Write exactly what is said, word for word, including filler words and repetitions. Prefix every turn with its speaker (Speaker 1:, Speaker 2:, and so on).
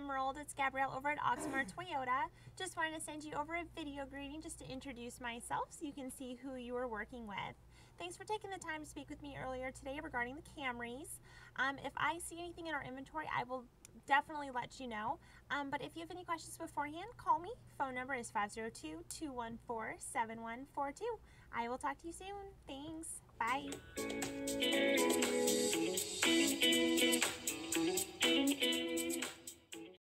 Speaker 1: Emerald. It's Gabrielle over at Oxmoor Toyota. Just wanted to send you over a video greeting just to introduce myself so you can see who you are working with. Thanks for taking the time to speak with me earlier today regarding the Camrys. Um, if I see anything in our inventory, I will definitely let you know. Um, but if you have any questions beforehand, call me. Phone number is five zero two, two one four, seven one four two. I will talk to you soon. Thanks. Bye.